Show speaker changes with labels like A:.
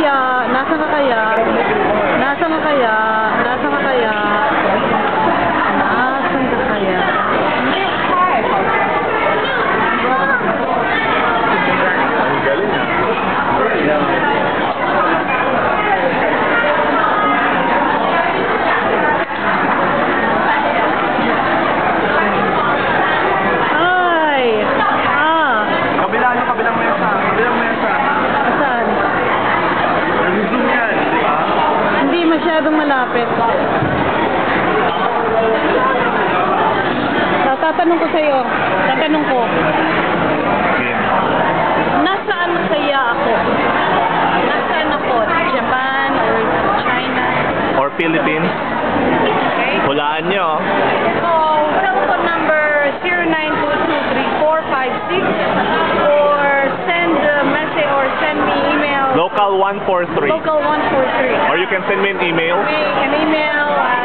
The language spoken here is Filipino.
A: kaya? Nasaan ka kaya? Nasaan ka kaya? Nasaan ka kaya? Nasaan ka kaya?
B: Ang galing ah. Kabilang mesa. Kabilang mesa.
A: Saan?
B: Nag-zoom yan, di ba?
A: Hindi masyadong malapit. Tatanong ko sa'yo. Tatanong ko. Nasaan kaya ako? Nasaan ako? Japan or China?
B: Or Philippines?
A: Okay.
B: Hulaan nyo.
A: So, telephone number 09223456 or send a message or send me email.
B: Local 143.
A: Local 143.
B: Or you can send me an email.
A: An email